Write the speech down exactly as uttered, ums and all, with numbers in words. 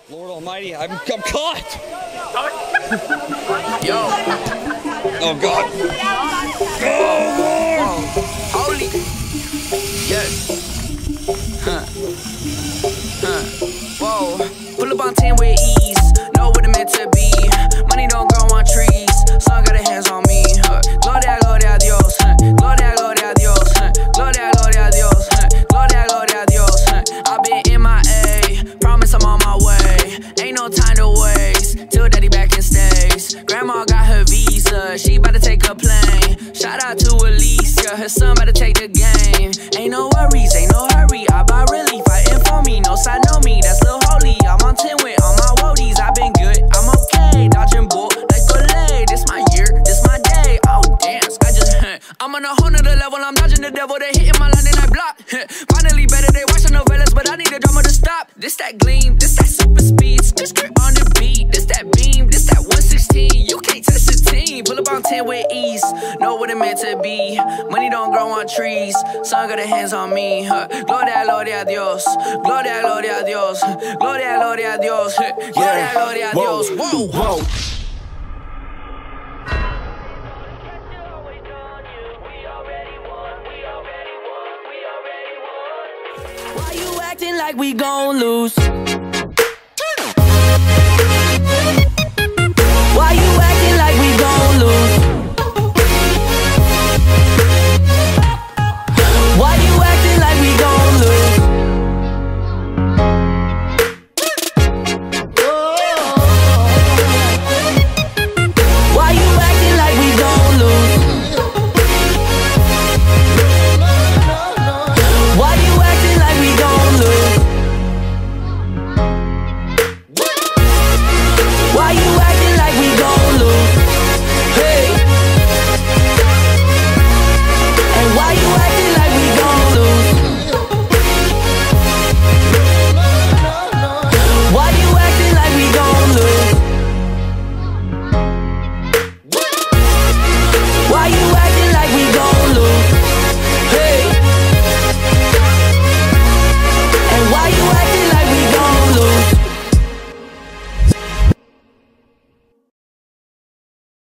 Lord Almighty, I'm, I'm caught! Yo. Oh God. Oh Lord! Holy. Yes. Huh. Huh. Whoa. Pull up on ten with ease. Know what it meant to be. Money don't grow on trees. Sun got her hands on me. Huh. Gloria, gloria a Dios. Huh. Gloria, gloria a Dios. Huh. Gloria, gloria a Dios. Huh. Gloria, gloria a Dios. Huh. I've been in my A. Promise I'm on my way. Ain't no time to waste. Till daddy back in stays. Grandma got her visa. She about to take a plane. Shout out to Alicia. Her son about to take the game. Ain't no worries, ain't no hurry. I buy really fighting for me. No side, no me. That's Lil Holy. I'm on ten with all my woadies. I been good, I'm okay. Dodging bull like Olay. This my year, this my day. Oh dance, I just I'm on a whole nother level. I'm dodging the devil. They hitting my line and I block. Finally better. They watching novellas, but I need a drama to stop. This that gleam, this that super speed. Skr skr on the beat. This that beam, this that one sixteen. You can't touch the team. Pull up on ten with ease. Know what it meant to be. Money don't grow on trees. Sun got her hands on me. Huh. Gloria, gloria a Dios. Gloria, gloria a Dios. Gloria, gloria a Dios. Gloria, gloria a Dios. Whoa, whoa. Why you acting like we gon' lose?